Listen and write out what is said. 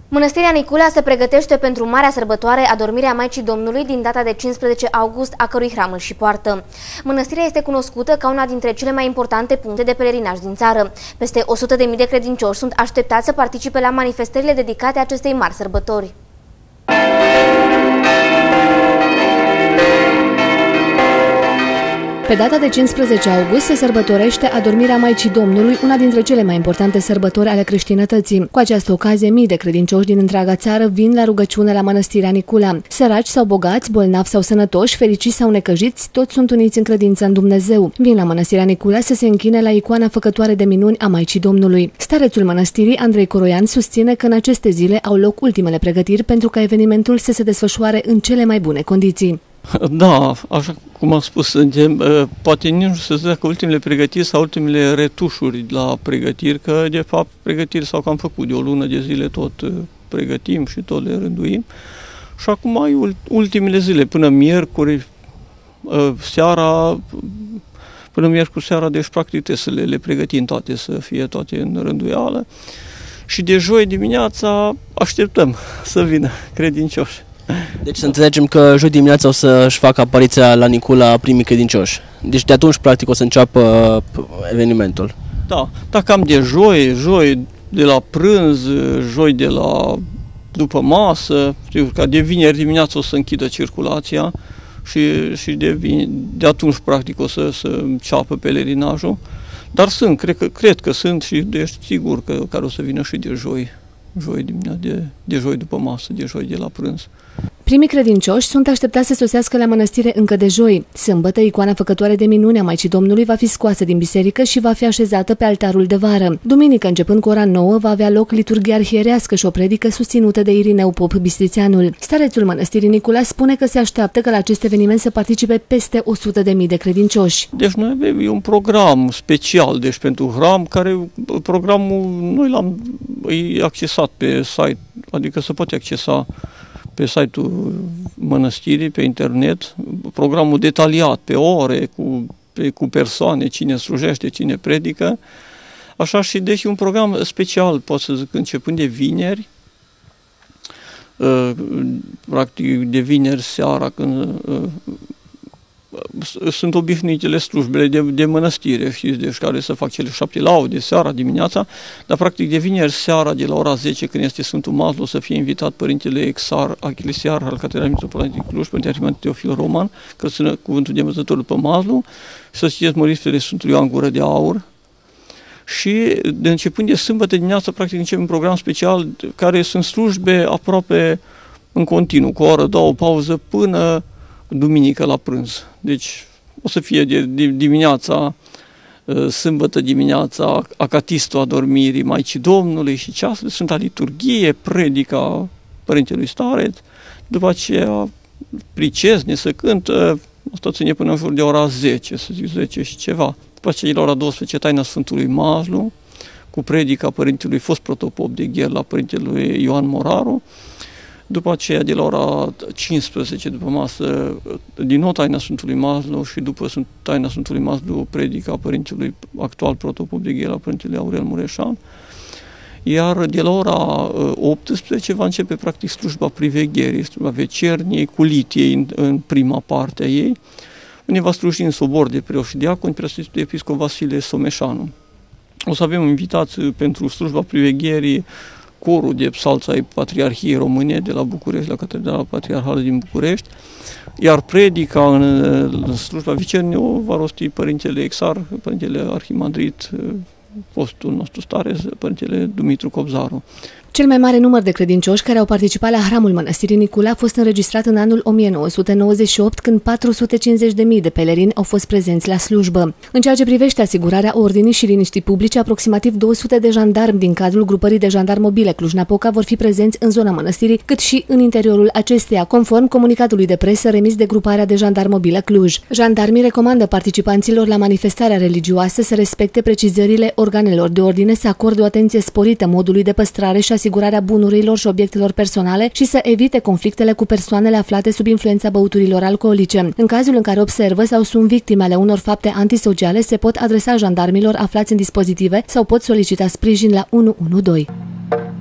Mănăstirea Nicula se pregătește pentru marea sărbătoare Adormirea Maicii Domnului din data de 15 august, a cărui hram îl și poartă. Mănăstirea este cunoscută ca una dintre cele mai importante puncte de pelerinaj din țară. Peste 100.000 de credincioși sunt așteptați să participe la manifestările dedicate acestei mari sărbători. Pe data de 15 august se sărbătorește Adormirea Maicii Domnului, una dintre cele mai importante sărbători ale creștinătății. Cu această ocazie, mii de credincioși din întreaga țară vin la rugăciune la Mănăstirea Nicula. Săraci sau bogați, bolnavi sau sănătoși, fericiți sau necăjiți, toți sunt uniți în credință în Dumnezeu. Vin la Mănăstirea Nicula să se închine la icoana făcătoare de minuni a Maicii Domnului. Starețul mănăstirii, Andrei Coroian, susține că în aceste zile au loc ultimele pregătiri pentru ca evenimentul să se desfășoare în cele mai bune condiții. Da, așa cum am spus, poate nici nu se zice că ultimele pregătiri sau ultimele retușuri la pregătiri, că de fapt pregătiri s-au cam făcut de o lună de zile, tot pregătim și tot le rânduim. Și acum ai ultimele zile, până miercuri seara, deci practic trebuie să le pregătim toate, să fie toate în rânduială. Și de joi dimineața așteptăm să vină credincioși. Deci să înțelegem că joi dimineața o să-și facă apariția la Nicula primii credincioși. Deci de atunci, practic, o să înceapă evenimentul. Da, cam de joi de la prânz, joi de la după masă, știu că de vineri dimineața o să închidă circulația și de atunci, practic, o să înceapă pelerinajul. Dar cred că sunt și deci sigur că care o să vină și de joi dimineața, de joi după masă, de joi de la prânz. Primii credincioși sunt așteptați să sosească la mănăstire încă de joi. Sâmbătă, icoana făcătoare de minuni a Maicii Domnului va fi scoasă din biserică și va fi așezată pe altarul de vară. Duminică, începând cu ora 9, va avea loc liturghia arhierească și o predică susținută de Irineu Pop Bistrițeanul. Starețul Mănăstirii Nicula spune că se așteaptă ca la acest eveniment să participe peste 100.000 de credincioși. Deci noi avem un program special deci pentru hram, care programul noi l-am accesat pe site, adică se poate accesa pe site-ul mănăstirii, pe internet, programul detaliat, pe ore, cu persoane, cine slujește, cine predică. Așa și deci un program special, pot să zic, începând de vineri, practic de vineri seara, când sunt obișnuitele slujbele de mănăstire, știți, deci care să fac cele 7 laude seara, dimineața, dar practic de vineri seara, de la ora 10, când este Sfântul Mazlu, o să fie invitat Părintele Exar, Achilesiar al Catedralei Mitropolitei Cluj, Părintele Arhimandrit Teofil Roman, că sună cuvântul de învățător după Mazlu, și să citeți măriftele Sfântului Ioan Gură de Aur. Și de începând de sâmbătă dimineața, practic începe un program special care sunt slujbe aproape în continuu, cu o oră, două, o pauză, până duminică la prânz. Deci o să fie de dimineața, sâmbătă dimineața, acatistul Adormirii Maicii Domnului și ceasul, Sfânta Liturghie, predica Părintelui Stareț, după aceea pricezne se cântă, asta ține până în jur de ora 10, să zic 10 și ceva. După aceea la ora 12 taina Sfântului Mazlu, cu predica Părintelui fost protopop de Gher la Părintele Ioan Moraru. După aceea, de la ora 15, după masă, din nou taina Sfântului Mazlu și după taina Sfântului Mazlu, predica Părintelui actual protopop de Gher la Părintele Aurel Mureșan. Iar de la ora 18 va începe practic slujba privegherii, slujba vecerniei, cu litiei în prima parte a ei, unde va sluji în sobor de preoți și diaconi preasfințitul episcop Vasile Someșanu. O să avem invitați pentru slujba privegherii corul de psalți ai Patriarhiei Române de la București, la Catedrala Patriarhală din București, iar predica în slujba vecernie o va rosti Părintele Exar, Părintele Arhimandrit, fostul nostru stareț, Părintele Dumitru Cobzaru. Cel mai mare număr de credincioși care au participat la hramul Mănăstirii Nicula a fost înregistrat în anul 1998, când 450.000 de pelerini au fost prezenți la slujbă. În ceea ce privește asigurarea ordinii și liniștii publice, aproximativ 200 de jandarmi din cadrul grupării de jandarmi mobile Cluj-Napoca vor fi prezenți în zona mănăstirii, cât și în interiorul acesteia, conform comunicatului de presă remis de gruparea de jandarmi mobilă Cluj. Jandarmii recomandă participanților la manifestarea religioasă să respecte precizările organelor de ordine, să acorde o atenție sporită modului de păstrare și asigurarea bunurilor și obiectelor personale și să evite conflictele cu persoanele aflate sub influența băuturilor alcoolice. În cazul în care observă sau sunt victime ale unor fapte antisociale, se pot adresa jandarmilor aflați în dispozitive sau pot solicita sprijin la 112.